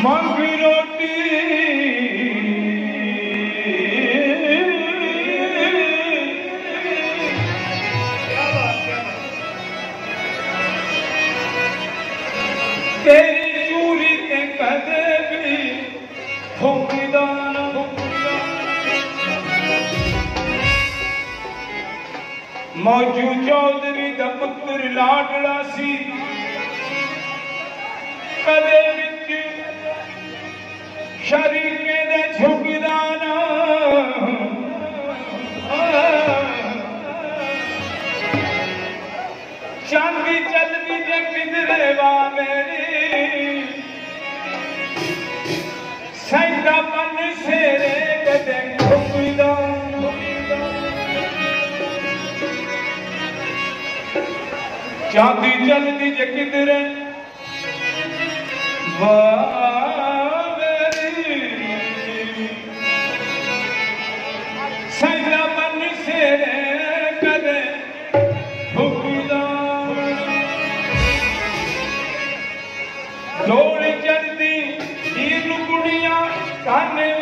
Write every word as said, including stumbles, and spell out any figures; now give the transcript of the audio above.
मंगी रोटी तेरी चूरी ते कदे भी फूकदान मौजू चौधरी दा पुत्र लाडला सी कदे विच शरीके दे झुकदाना चांदी चलदी जे किधरे वा मेरी सैदा मन सेरे कदे झुकदाना चांदी चलदी जे किधरे सैदा मन सेरे कदे डोली चढ़ती तीन कुड़ियां काने